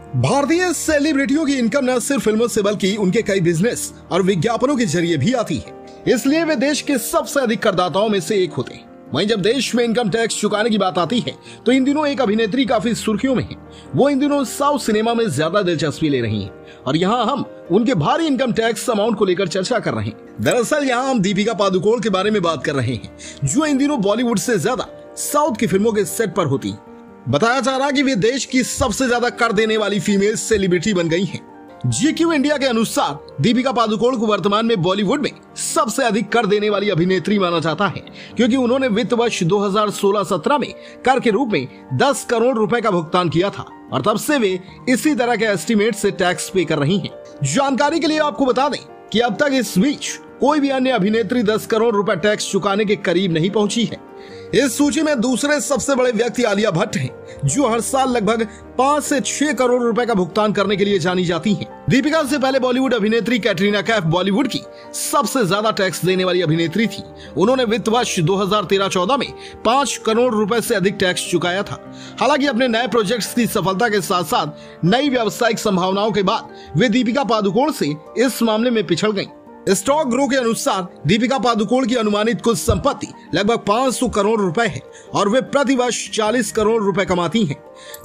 भारतीय सेलिब्रिटियों की इनकम न सिर्फ फिल्मों से बल्कि उनके कई बिजनेस और विज्ञापनों के जरिए भी आती है, इसलिए वे देश के सबसे अधिक करदाताओं में से एक होते हैं। वहीं जब देश में इनकम टैक्स चुकाने की बात आती है तो इन दिनों एक अभिनेत्री काफी सुर्खियों में है। वो इन दिनों साउथ सिनेमा में ज्यादा दिलचस्पी ले रही हैं और यहाँ हम उनके भारी इनकम टैक्स अमाउंट को लेकर चर्चा कर रहे हैं। दरअसल यहाँ हम दीपिका पादुकोण के बारे में बात कर रहे हैं, जो इन दिनों बॉलीवुड से ज्यादा साउथ की फिल्मों के सेट पर होती है। बताया जा रहा कि वे देश की सबसे ज्यादा कर देने वाली फीमेल सेलिब्रिटी बन गई हैं। GQ इंडिया के अनुसार दीपिका पादुकोण को वर्तमान में बॉलीवुड में सबसे अधिक कर देने वाली अभिनेत्री माना जाता है, क्योंकि उन्होंने वित्त वर्ष 2016-17 में कर के रूप में 10 करोड़ रुपए का भुगतान किया था और तब से वे इसी तरह के एस्टीमेट से टैक्स पे कर रही हैं। जानकारी के लिए आपको बता दें कि अब तक इस बीच कोई भी अन्य अभिनेत्री 10 करोड़ रुपए टैक्स चुकाने के करीब नहीं पहुंची है। इस सूची में दूसरे सबसे बड़े व्यक्ति आलिया भट्ट हैं, जो हर साल लगभग 5 से 6 करोड़ रुपए का भुगतान करने के लिए जानी जाती हैं। दीपिका से पहले बॉलीवुड अभिनेत्री कैटरीना कैफ बॉलीवुड की सबसे ज्यादा टैक्स देने वाली अभिनेत्री थी। उन्होंने वित्त वर्ष 2013-14 में 5 करोड़ रुपए से अधिक टैक्स चुकाया था। हालांकि अपने नए प्रोजेक्ट्स की सफलता के साथ साथ नई व्यावसायिक संभावनाओं के बाद वे दीपिका पादुकोण से इस मामले में पिछड़ गयी। स्टॉक ग्रो के अनुसार दीपिका पादुकोण की अनुमानित कुल संपत्ति लगभग 500 करोड़ रुपए है और वे प्रति वर्ष 40 करोड़ रुपए कमाती हैं।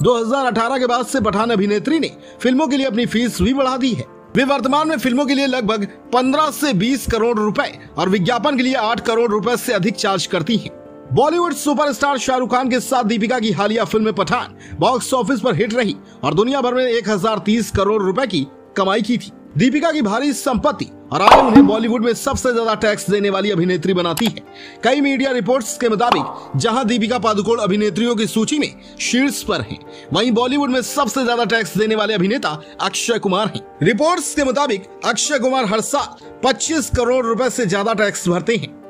2018 के बाद से पठान अभिनेत्री ने फिल्मों के लिए अपनी फीस भी बढ़ा दी है। वे वर्तमान में फिल्मों के लिए लगभग 15 से 20 करोड़ रुपए और विज्ञापन के लिए 8 करोड़ रुपए से अधिक चार्ज करती हैं। बॉलीवुड सुपरस्टार शाहरुख खान के साथ दीपिका की हालिया फिल्म पठान बॉक्स ऑफिस पर हिट रही और दुनिया भर में 1030 करोड़ रुपए की कमाई की थी। दीपिका की भारी संपत्ति और आय उन्हें बॉलीवुड में सबसे ज्यादा टैक्स देने वाली अभिनेत्री बनाती है। कई मीडिया रिपोर्ट्स के मुताबिक जहां दीपिका पादुकोण अभिनेत्रियों की सूची में शीर्ष पर हैं, वहीं बॉलीवुड में सबसे ज्यादा टैक्स देने वाले अभिनेता अक्षय कुमार हैं। रिपोर्ट्स के मुताबिक अक्षय कुमार हर साल 25 करोड़ रुपए से ज्यादा टैक्स भरते हैं।